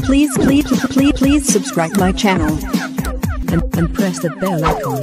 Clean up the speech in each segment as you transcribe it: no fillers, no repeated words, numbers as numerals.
Please subscribe my channel and press the bell icon.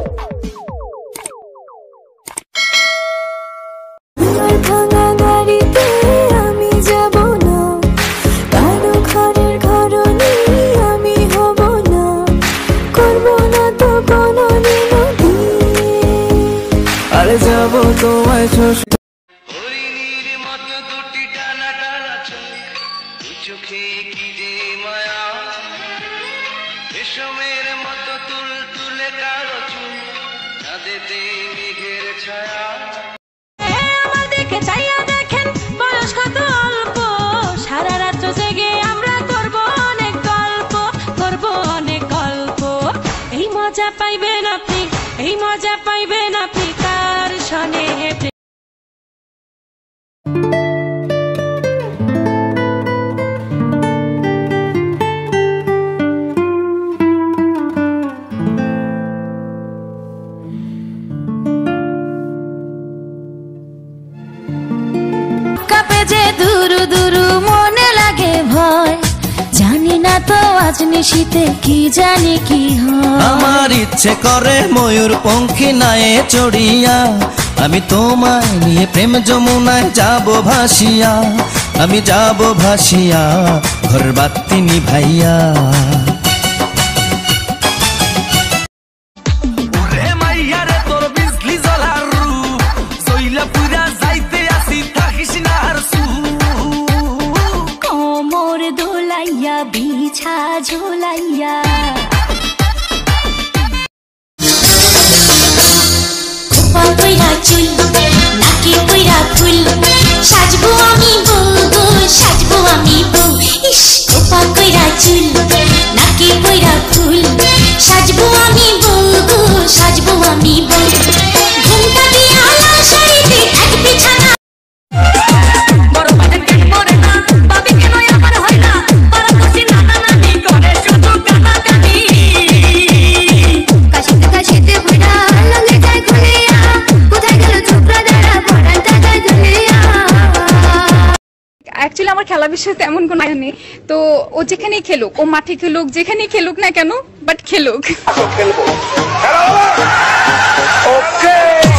নিশিতে কি জানি কি হয় আমার ইচ্ছে করে ময়ূর পঙ্খী নায়ে চড়িয়া আমি তোমায় নিয়ে প্রেম যমুনায় যাব ভাসিয়া আমি যাব ভাসিয়া ঘর বাতি নিভাইয়া ওরে মাইয়া রে তোর বিজলি জ্বলার রূপ সইলা পুরা যাইতে আসি থাকিস না আর কোমর দোলাইয়া বিছা ঝোলাইয়া খোপা কইরা চুল নাকি কইরা ফুল সাজবো আমি বউ গো সাজবো আমি বউ ইস খোপা কইরা চুল নাকি কইরা ফুল সাজবো আমি বউ গো সাজবো আমি বউ ঘুমটা দিয়া লাল শাড়িতে এক বিছানা অ্যাকচুয়ালি আমার খেলা বিষয়ে তেমন কোনো আইডিয়া নেই তো ও যেখানেই খেলুক ও মাঠে খেলুক যেখানেই খেলুক না কেন বাট খেলুক খেলবো ওকে